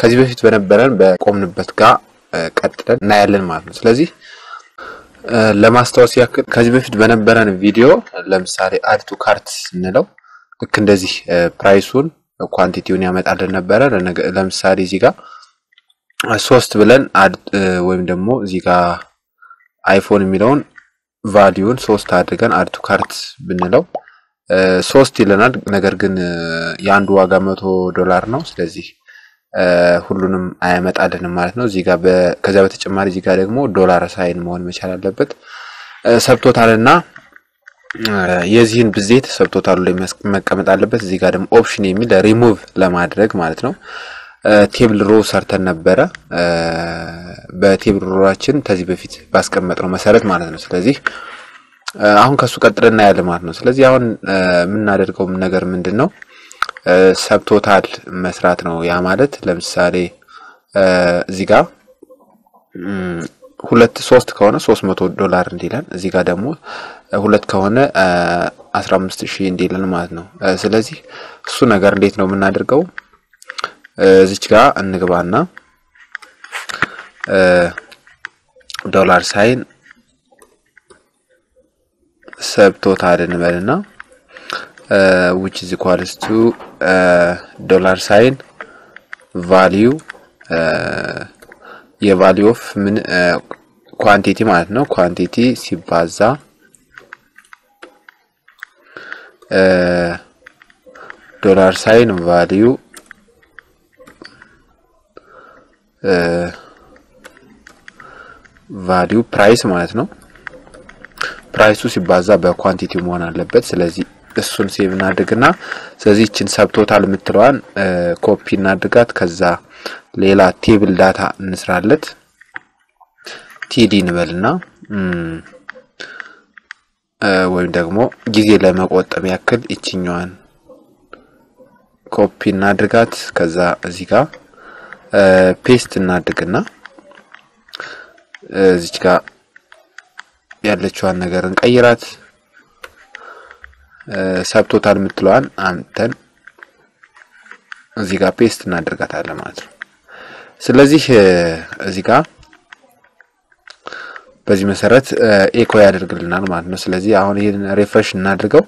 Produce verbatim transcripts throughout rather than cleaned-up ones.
ከዚህ በፊት በነበረን በቆምንበት ጋር ቀጥለን እናያለን ማለት ነው ስለዚህ ለማስተዋወስ ያክል ከዚህ በፊት በነበረን ቪዲዮ ለምሳሌ አድ ቱ ካርት እንለው ልክ እንደዚህ ፕራይሱን ኳንቲቲውን ያመጣልን ነበር ለምሳሌ እዚህ ጋር ሶስት ብለን አድ ወይም ደግሞ እዚህ ጋር አይፎን የሚለውን ቫልዩን ሶስት አድርገን አድ ቱ ካርት ብንለው ሶስት ይለናል ነገር ግን ያንዱ ዋጋ መቶ ዶላር ነው ስለዚህ ሁሉንም አያመጣልንም ማለት ነው እዚህ ጋር ከዛ በተጨማሪ እዚህ ጋር ደግሞ ዶላር ሳይን መሆን መቻል አለበት ሰብቶታልና የዚህን ብዜት ሰብቶታሉ ላይ መቀመጥ አለበት እዚህ ጋር ደግሞ ኦፕሽን የሚል ሪሙቭ ለማድረግ ማለት ነው ቴብል ሮ ሰርተን ነበረ በቴብል ሮራችን ከዚህ በፊት ባስቀመጥነው መሰረት ማለት ነው ስለዚህ አሁን ከሱ ቀጥለና ያለ ማለት ነው ስለዚህ አሁን ምን እናደርገው ነገር ምንድነው ሰብቶታል መስራት ነው ያ ማለት ለምሳሌ እዚህ ጋር ሁለት ሶስት ከሆነ ሶስት መቶ ዶላር እንዲላል እዚህ ጋር ደግሞ ሁለት ከሆነ አስራ አምስት ሺህ እንዲላል ማለት ነው ስለዚህ እሱ ነገር እንዴት ነው የምናደርገው እዚች ጋር እንግባና ዶላር ሳይን ሰብቶታል እንበልና which is equals to dollar sign value የvalue of ምን quantity ማለት ነው quantity ሲባዛ dollar sign value value price ማለት ነው ፕራይሱ ሲባዛ በኳንቲቲው መሆን አለበት ስለዚህ እሱን ሴቭ እናድርግና ስለዚህ እቺን ሰብቶታል የምትለዋን ኮፒ እናድርጋት ከዛ ሌላ ቴብል ዳታ እንስራለት ቲዲ እንበልና ወይም ደግሞ ጊዜ ለመቆጠብ ያክል እቺኛዋን ኮፒ እናድርጋት ከዛ እዚህ ጋር ፔስት እናድርግና እዚህ ጋር ያለችዋን ነገር እንቀይራት ሰብቶታል የምትለዋን አንተን እዚህ ጋር ፔስት እናደርጋታለን ማለት ነው ስለዚህ እዚህ ጋር በዚህ መሰረት ኤኮ ያደርግልናል ማለት ነው ስለዚህ አሁን ይሄን ሪፍሬሽ እናድርገው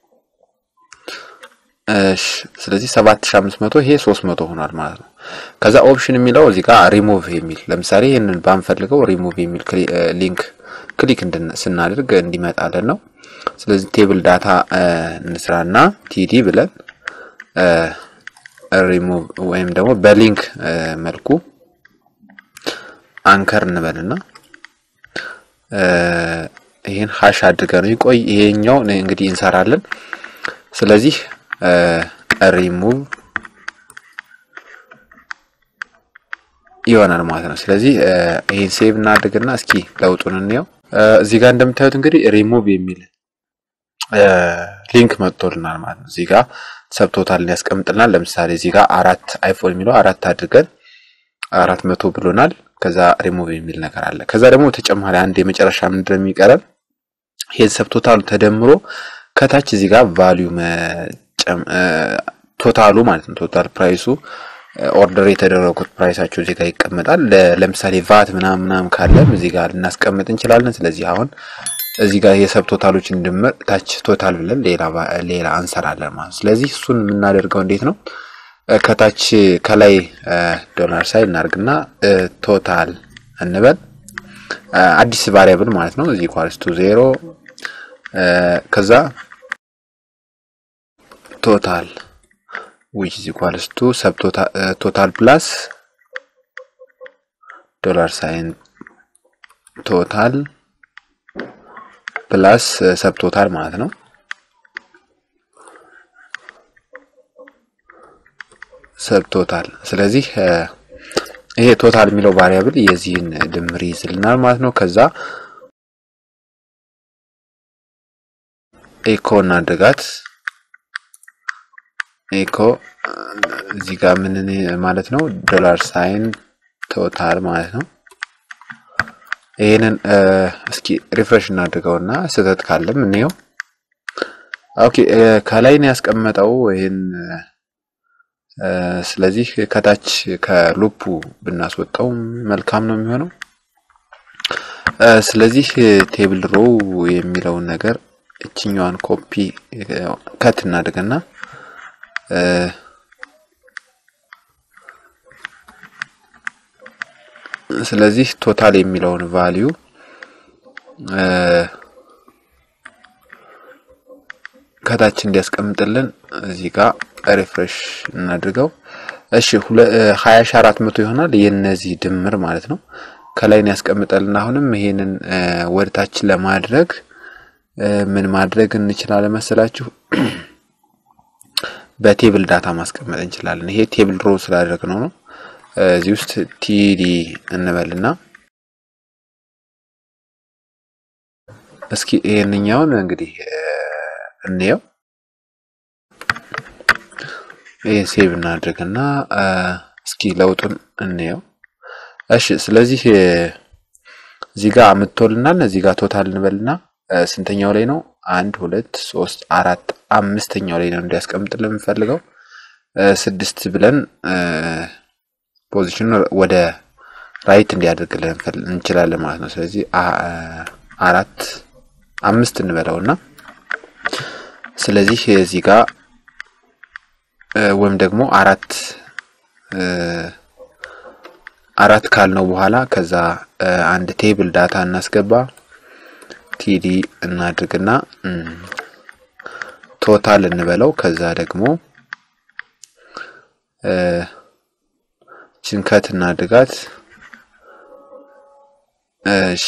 እሺ ስለዚህ ሰባት ሺህ አምስት መቶ ይሄ ሶስት መቶ ሆኗል ማለት ነው ከዛ ኦፕሽን የሚለው እዚህ ጋር ሪሙቭ የሚል ለምሳሌ ይሄንን ባንፈልገው ሪሙቭ የሚል ሊንክ ክሊክ እንድናደርግ እንዲመጣለን ነው ስለዚህ ቴብል ዳታ እንስራና ቲዲ ብለን ሪሙቭ ወይም ደግሞ በሊንክ መልኩ አንከር እንበልና ይሄን ሃሽ አድርገን ይቆይ ይሄኛው እንግዲህ እንሰራለን ስለዚህ ሪሙቭ ይሆናል ማለት ነው ስለዚህ ይሄን ሴቭ እናድርግና እስኪ ለውጡን እንየው እዚህ ጋር እንደምታዩት እንግዲህ ሪሙቭ የሚል ሊንክ መጥቶልናል ማለት ነው እዚህ ጋር ሰብቶታል ያስቀምጥልናል ለምሳሌ እዚህ ጋር አራት አይፎን የሚለው አራት አድርገን አራት መቶ ብሎናል ከዛ ሪሙቭ የሚል ነገር አለ ከዛ ደግሞ ተጨማሪ አንድ የመጨረሻ ምን እንደሚቀረን ይሄን ሰብቶታሉ ተደምሮ ከታች እዚህ ጋር ቫልዩ ቶታሉ ማለት ነው ቶታል ፕራይሱ ኦርደር የተደረጉት ፕራይሳቸው እዚህ ጋር ይቀመጣል ለምሳሌ ቫት ምናምን ምናምን ካለ እዚህ ጋር እናስቀምጥ እንችላለን ስለዚህ አሁን እዚህ ጋር የሰብቶታሎችን ድምር ታች ቶታል ብለን ሌላ ሌላ አንሰራለን ማለት ስለዚህ እሱን የምናደርገው እንዴት ነው ከታች ከላይ ዶላር ሳይን እናርግና ቶታል እንበል አዲስ ቫሪያብል ማለት ነው እዚህ ኢኳልስ ቱ ዜሮ ከዛ ቶታል which is equals to subtotal uh, total plus dollar sign total plus uh, subtotal ማለት ነው subtotal ስለዚህ ይሄ ቶታል የሚለው ቫሪያብል የዚህን ድምር ይዝልናል ማለት ነው ከዛ ኤኮ እናድርጋት ኤኮ እዚህ ጋር ምን ማለት ነው ዶላር ሳይን ቶታል ማለት ነው ይሄንን እስኪ ሪፍሬሽ እናድርገውና ስህተት ካለም እንየው ኦኬ ከላይ ነው ያስቀመጠው ይሄን ስለዚህ ከታች ከሉፑ ብናስወጣው መልካም ነው የሚሆነው። ስለዚህ ቴብል ሮው የሚለውን ነገር እቺኛዋን ኮፒ ከት እናድርግና ስለዚህ ቶታል የሚለውን ቫልዩ ከታች እንዲያስቀምጥልን እዚህ ጋር ሪፍሬሽ እናድርገው። እሺ ሃያ ሺህ አራት መቶ ይሆናል የነዚህ ድምር ማለት ነው። ከላይ ያስቀምጣልና አሁንም ይሄንን ወደታች ለማድረግ ምን ማድረግ እንችላለን መሰላችሁ? በቴብል ዳታ ማስቀመጥ እንችላለን። ይሄ ቴብል ሮ ስላደረግነው ነው። እዚህ ውስጥ ቲዲ እንበልና እስኪ ይሄንኛውን እንግዲህ እንየው። ይሄን ሴቭ እናድርግና እስኪ ለውጡን እንየው። እሺ ስለዚህ እዚህ ጋር አምጥቶልናል። እዚህ ጋር ቶታል እንበልና ስንተኛው ላይ ነው? አንድ ሁለት ሶስት አራት አምስተኛው ላይ ነው እንዲያስቀምጥልን የምንፈልገው። ስድስት ብለን ፖዚሽኑ ወደ ራይት እንዲያደርግልን እንችላለን ማለት ነው። ስለዚህ አራት አምስት እንበለውና ስለዚህ እዚህ ጋር ወይም ደግሞ አራት አራት ካልነው በኋላ ከዛ አንድ ቴብል ዳታ እናስገባ ቲዲ እናድርግና ቶታል እንበለው። ከዛ ደግሞ ችንከት እናድርጋት። እሺ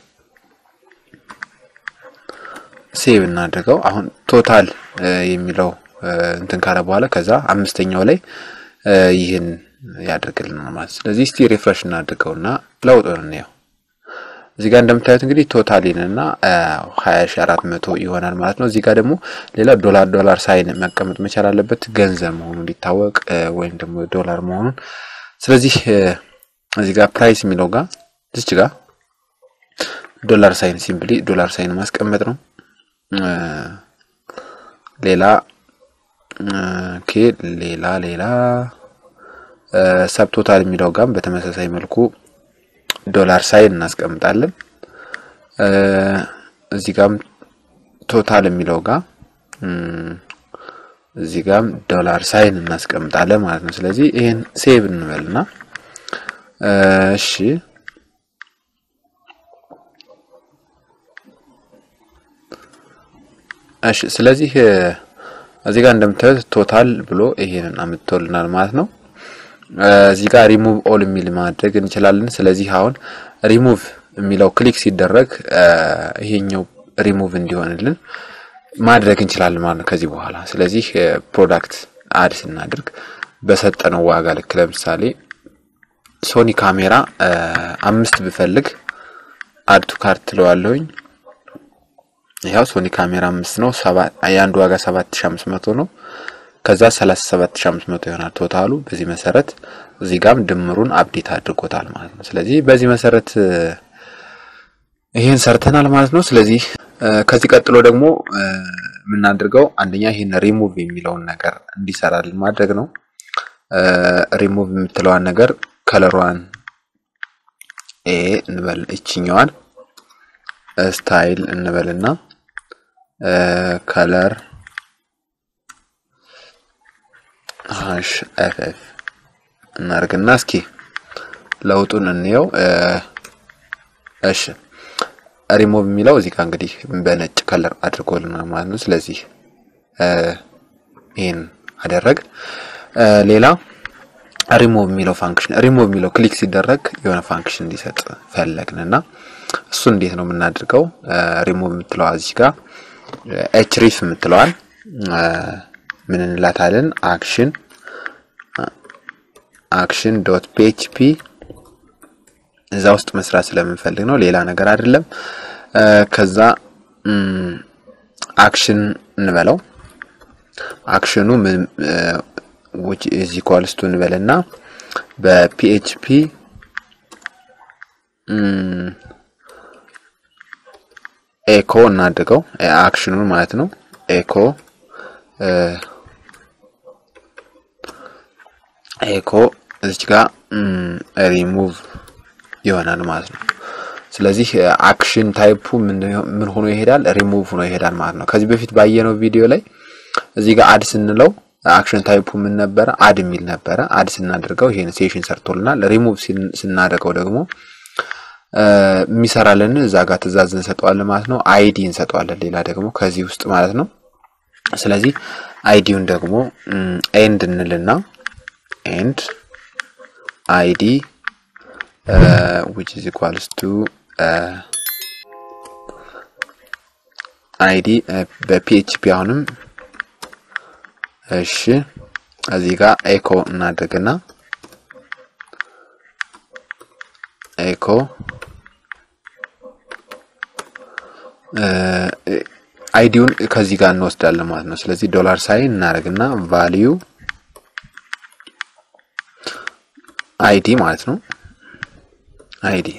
ሴቭ እናድርገው። አሁን ቶታል የሚለው እንትን ካለ በኋላ ከዛ አምስተኛው ላይ ይሄን ያደርግልናል ማለት። ስለዚህ እስቲ ሪፍሬሽ እናድርገውና ለውጡን እንየው። እዚህ ጋር እንደምታዩት እንግዲህ ቶታሊንና ሃያ ሺህ አራት መቶ ይሆናል ማለት ነው። እዚህ ጋር ደግሞ ሌላ ዶላር ዶላር ሳይን መቀመጥ መቻል አለበት ገንዘብ መሆኑን እንዲታወቅ ወይም ደግሞ ዶላር መሆኑን። ስለዚህ እዚህ ጋር ፕራይስ የሚለው ጋር እዚህ ጋር ዶላር ሳይን ሲምፕሊ ዶላር ሳይን ማስቀመጥ ነው። ሌላ ኦኬ ሌላ ሌላ ሰብ ቶታል የሚለው ጋር በተመሳሳይ መልኩ ዶላር ሳይን እናስቀምጣለን። እዚህ ጋርም ቶታል የሚለው ጋር እዚህ ጋርም ዶላር ሳይን እናስቀምጣለን ማለት ነው። ስለዚህ ይሄን ሴቭ እንበልና እሺ እሺ ስለዚህ እዚህ ጋር እንደምታዩት ቶታል ብሎ ይሄንን አምጥቶልናል ማለት ነው። እዚህ ጋር ሪሙቭ ኦል የሚል ማድረግ እንችላለን። ስለዚህ አሁን ሪሙቭ የሚለው ክሊክ ሲደረግ ይሄኛው ሪሙቭ እንዲሆንልን ማድረግ እንችላለን ማለት ነው ከዚህ በኋላ። ስለዚህ ፕሮዳክት አድ ስናደርግ በሰጠነው ዋጋ ልክ ለምሳሌ ሶኒ ካሜራ አምስት ብፈልግ አድ ቱ ካርት ለዋለሁኝ። ያው ሶኒ ካሜራ አምስት ነው። ሰባት ያንዱ ዋጋ ሰባት ሺህ አምስት መቶ ነው። ከዛ ሰላሳ ሰባት ሺህ አምስት መቶ ይሆናል ቶታሉ። በዚህ መሰረት እዚህ ጋርም ድምሩን አፕዴት አድርጎታል ማለት ነው። ስለዚህ በዚህ መሰረት ይሄን ሰርተናል ማለት ነው። ስለዚህ ከዚህ ቀጥሎ ደግሞ የምናደርገው አንደኛ ይሄን ሪሙቭ የሚለውን ነገር እንዲሰራልን ማድረግ ነው። ሪሙቭ የምትለዋን ነገር ከለሯን ኤ እንበል እቺኛዋን ስታይል እንበልና ከለር ሃሽ ኤፍ ኤፍ እናርግና እስኪ ለውጡን እንየው። እሺ ሪሙቭ የሚለው እዚህ ጋር እንግዲህ በነጭ ከለር አድርጎልናል ማለት ነው። ስለዚህ ይሄን አደረግ። ሌላ ሪሙቭ የሚለው ፋንክሽን ሪሙቭ የሚለው ክሊክ ሲደረግ የሆነ ፋንክሽን እንዲሰጥ ፈለግንና እሱ እንዴት ነው የምናደርገው? ሪሙቭ የምትለው እዚህ ጋር ኤችሪፍ የምትለዋል ምን እንላታለን? አክሽን አክሽን ዶት ፒኤችፒ እዛ ውስጥ መስራት ስለምንፈልግ ነው፣ ሌላ ነገር አይደለም። ከዛ አክሽን እንበለው። አክሽኑ ምን which is equals to እንበልና በፒኤችፒ ኤኮ እናድርገው አክሽኑን ማለት ነው። ኤኮ ኤኮ እዚህ ጋር ሪሙቭ ይሆናል ማለት ነው። ስለዚህ አክሽን ታይፑ ምን ምን ሆኖ ይሄዳል? ሪሙቭ ሆኖ ይሄዳል ማለት ነው። ከዚህ በፊት ባየነው ቪዲዮ ላይ እዚህ ጋር አድ ስንለው አክሽን ታይፑ ምን ነበር? አድ የሚል ነበር። አድ ስናደርገው ይሄን ሴሽን ሰርቶልናል። ሪሙቭ ስናደርገው ደግሞ የሚሰራልን እዛ ጋር ትእዛዝ እንሰጠዋለን ማለት ነው። አይዲ እንሰጠዋለን ሌላ ደግሞ ከዚህ ውስጥ ማለት ነው። ስለዚህ አይዲውን ደግሞ ኤንድ እንልና ኤንድ አይዲ which is equals to አይዲ በፒኤችፒ አሁንም እሺ እዚህ ጋር ኤኮ እናደርግና ኤኮ አይዲውን ከዚህ ጋር እንወስዳለን ማለት ነው። ስለዚህ ዶላር ሳይን እናደርግና ቫልዩ አይዲ ማለት ነው። አይዲ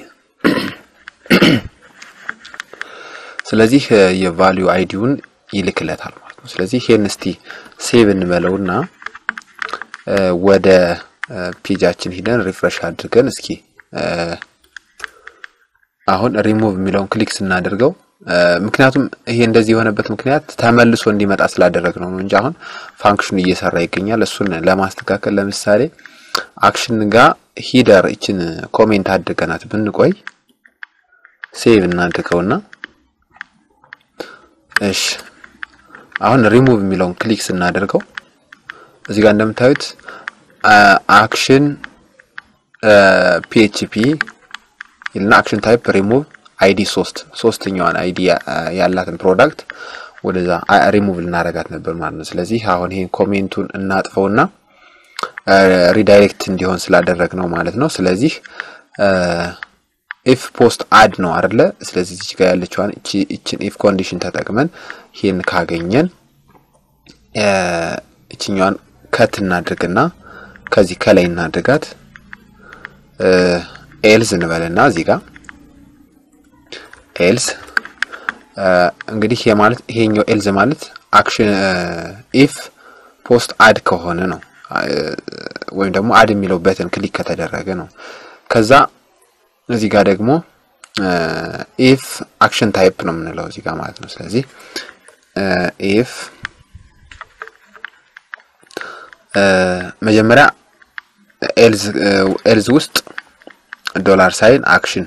ስለዚህ የቫልዩ አይዲውን ይልክለታል ማለት ነው። ስለዚህ ይሄን እስቲ ሴቭ እንበለውና ወደ ፔጃችን ሄደን ሪፍሬሽ አድርገን እስኪ አሁን ሪሙቭ የሚለውን ክሊክ ስናደርገው ምክንያቱም ይሄ እንደዚህ የሆነበት ምክንያት ተመልሶ እንዲመጣ ስላደረግነው ነው እንጂ አሁን ፋንክሽኑ እየሰራ ይገኛል። እሱን ለማስተካከል ለምሳሌ አክሽን ጋር ሂደር እቺን ኮሜንት አድርገናት ብንቆይ ሴቭ እናድርገውና እሺ አሁን ሪሙቭ የሚለውን ክሊክ ስናደርገው እዚህ ጋር እንደምታዩት አክሽን ፒኤችፒ ይልና አክሽን ታይፕ ሪሙቭ አይዲ ሶስት ሶስተኛዋን አይዲ ያላትን ፕሮዳክት ወደዛ ሪሙቭ ልናረጋት ነበር ማለት ነው። ስለዚህ አሁን ይሄን ኮሜንቱን እናጥፈውና ሪዳይሬክት እንዲሆን ስላደረግነው ማለት ነው። ስለዚህ if post add ነው አይደለ? ስለዚህ እዚህ ጋር ያለችዋን እቺ እቺን if condition ተጠቅመን ይሄን ካገኘን እቺኛዋን ከት እናድርግና ከዚህ ከላይ እናድርጋት else እንበልና እዚህ ጋር else እንግዲህ ይሄ ማለት ይሄኛው else ማለት አክሽን if post add ከሆነ ነው ወይም ደግሞ add የሚለው በተን ክሊክ ከተደረገ ነው። ከዛ እዚህ ጋር ደግሞ if action type ነው የምንለው እዚህ ጋር ማለት ነው። ስለዚህ if መጀመሪያ else else ውስጥ ዶላር ሳይን አክሽን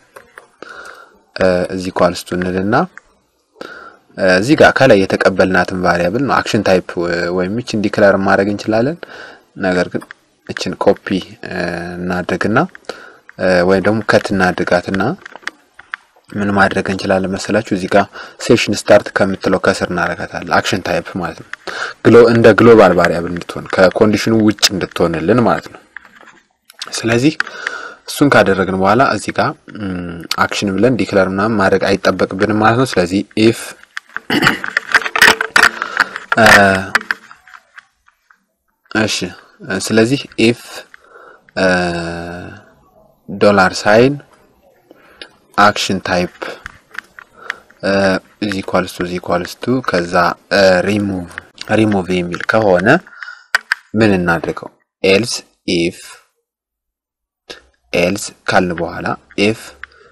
እዚህ ኳልስቱ እንልና እዚህ ጋር ከላይ የተቀበልናትን ቫሪያብል ነው አክሽን ታይፕ ወይም እቺን ዲክላር ማድረግ እንችላለን። ነገር ግን እቺን ኮፒ እናድርግና ወይም ደግሞ ከት እናድርጋትና ምን ማድረግ እንችላለን መሰላችሁ? እዚህ ጋር ሴሽን ስታርት ከምትለው ከስር እናረጋታለን አክሽን ታይፕ ማለት ነው። ግሎ እንደ ግሎባል ቫሪያብል እንድትሆን ከኮንዲሽኑ ውጭ እንድትሆንልን ማለት ነው። ስለዚህ እሱን ካደረግን በኋላ እዚህ ጋር አክሽን ብለን ዲክላር ምናምን ማድረግ አይጠበቅብንም ማለት ነው። ስለዚህ if እሺ ስለዚህ if ዶላር ሳይን አክሽን ታይፕ is equals to is equals to ከዛ remove remove የሚል ከሆነ ምን እናድርገው? else if else ካልን በኋላ if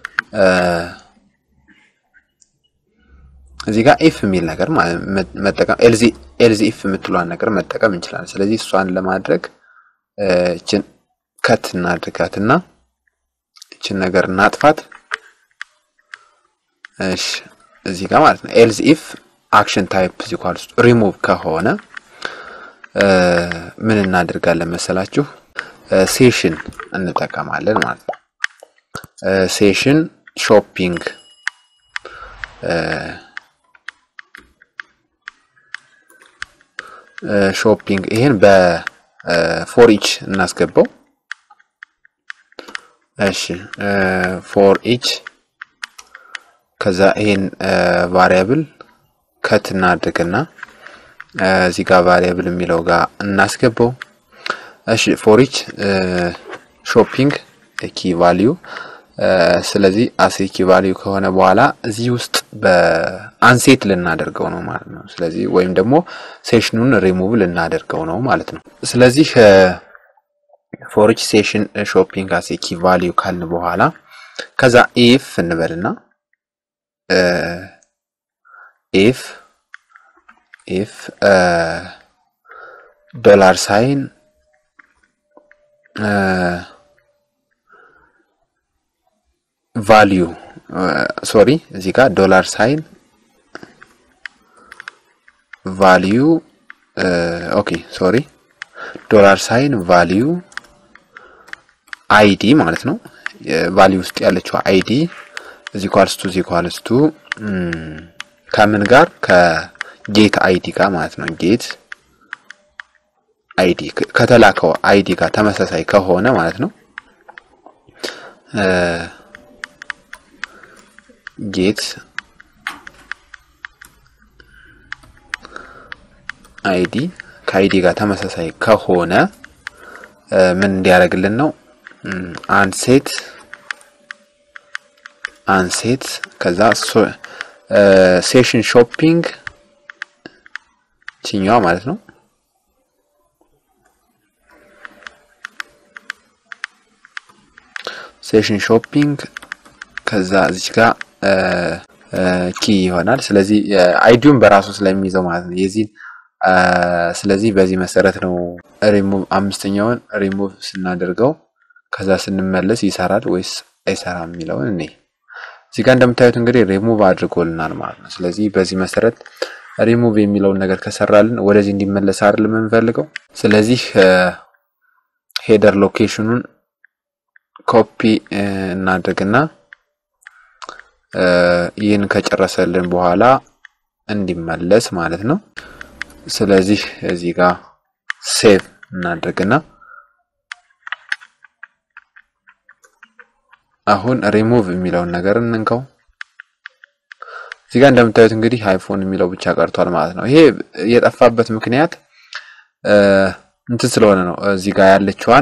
እዚህ ጋር if የሚል ነገር መጠቀም else else if የምትሏን ነገር መጠቀም እንችላለን። ስለዚህ እሷን ለማድረግ እቺን ከት እናድርጋትና እቺን ነገር እናጥፋት። እሺ እዚህ ጋር ማለት ነው else if action type is equals to remove ከሆነ ምን እናደርጋለን መሰላችሁ? ሴሽን እንጠቀማለን ማለት ነው። ሴሽን ሾፒንግ ሾፒንግ ይሄን በፎር ኢች እናስገባው። እሺ ፎር ኢች ከዛ ይሄን ቫሪያብል ከት እናድርግና እዚህ ጋር ቫሪያብል የሚለው ጋር እናስገባው። እሺ ፎር ኢች ሾፒንግ ኪ ቫልዩ ስለዚህ አስ ኪ ቫልዩ ከሆነ በኋላ እዚህ ውስጥ በአንሴት ልናደርገው ነው ማለት ነው። ስለዚህ ወይም ደግሞ ሴሽኑን ሪሙቭ ልናደርገው ነው ማለት ነው። ስለዚህ for each session shopping as a key value ካልን በኋላ ከዛ if እንበልና if if uh, dollar sign uh, value uh, sorry እዚህ ጋር dollar sign value uh, okay sorry dollar sign value id ማለት ነው value ውስጥ ያለችው id is equals to is equals to ከምን ጋር ከጌት id ጋር ማለት ነው ጌት id ከተላከው id ጋር ተመሳሳይ ከሆነ ማለት ነው ጌት id ከid ጋር ተመሳሳይ ከሆነ ምን እንዲያደርግልን ነው አንሴት አንሴት ከዛ ሴሽን ሾፒንግ ቺኛው ማለት ነው ሴሽን ሾፒንግ ከዛ እዚህ ጋር ኪ ይሆናል ስለዚህ አይዲውን በራሱ ስለሚይዘው ማለት ነው የዚህ ስለዚህ በዚህ መሰረት ነው ሪሙቭ አምስተኛውን ሪሙቭ ስናደርገው ከዛ ስንመለስ ይሰራል ወይስ አይሰራም የሚለውን እኔ እዚህ ጋር እንደምታዩት እንግዲህ ሪሙቭ አድርጎልናል ማለት ነው ስለዚህ በዚህ መሰረት ሪሙቭ የሚለውን ነገር ከሰራልን ወደዚህ እንዲመለስ አይደለም የምንፈልገው ስለዚህ ሄደር ሎኬሽኑን ኮፒ እናድርግና ይህን ከጨረሰልን በኋላ እንዲመለስ ማለት ነው ስለዚህ እዚህ ጋር ሴቭ እናድርግና አሁን ሪሙቭ የሚለውን ነገር እንንከው እዚህ ጋር እንደምታዩት እንግዲህ አይፎን የሚለው ብቻ ቀርቷል ማለት ነው ይሄ የጠፋበት ምክንያት እንትን ስለሆነ ነው እዚህ ጋር ያለችዋን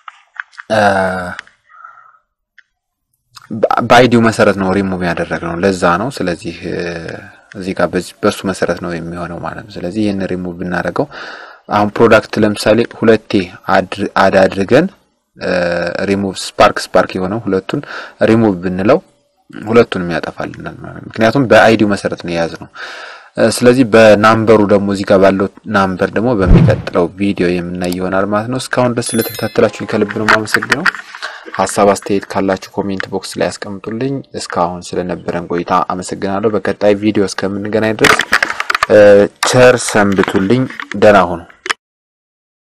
ባይዲው መሰረት ነው ሪሙቭ ያደረግነው ለዛ ነው ስለዚህ እዚህ ጋር በሱ መሰረት ነው የሚሆነው ማለት ነው ስለዚህ ይሄን ሪሙቭ እናደርገው አሁን ፕሮዳክት ለምሳሌ ሁለቴ አድ አድርገን ሪሙቭ ስፓርክ ስፓርክ የሆነው ሁለቱን ሪሙቭ ብንለው ሁለቱንም ያጠፋልናል ማለት ነው ምክንያቱም በአይዲው መሰረት ነው የያዝነው ስለዚህ በናምበሩ ደግሞ እዚህ ጋር ባለው ናምበር ደግሞ በሚቀጥለው ቪዲዮ የምናይ ይሆናል ማለት ነው እስካሁን ድረስ ስለተከታተላችሁኝ ከልብ ነው ማመሰግነው ሐሳብ አስተያየት ካላችሁ ኮሜንት ቦክስ ላይ አስቀምጡልኝ እስካሁን ስለነበረን ቆይታ አመሰግናለሁ በቀጣይ ቪዲዮ እስከምንገናኝ ድረስ ቸር ሰንብቱልኝ ደህና ሁኑ